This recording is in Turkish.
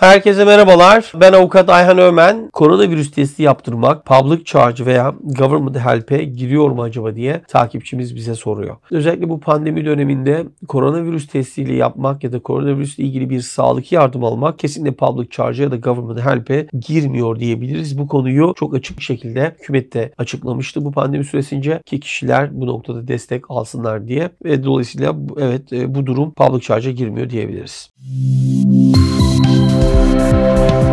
Herkese merhabalar. Ben avukat Ayhan Ömen. Koronavirüs testi yaptırmak public charge veya government help'e giriyor mu acaba diye takipçimiz bize soruyor. Özellikle bu pandemi döneminde koronavirüs testiyle yapmak ya da koronavirüsle ilgili bir sağlık yardım almak kesinlikle public charge'a ya da government help'e girmiyor diyebiliriz. Bu konuyu çok açık bir şekilde hükümet de açıklamıştı bu pandemi süresince ki kişiler bu noktada destek alsınlar diye ve dolayısıyla evet bu durum public charge'a girmiyor diyebiliriz.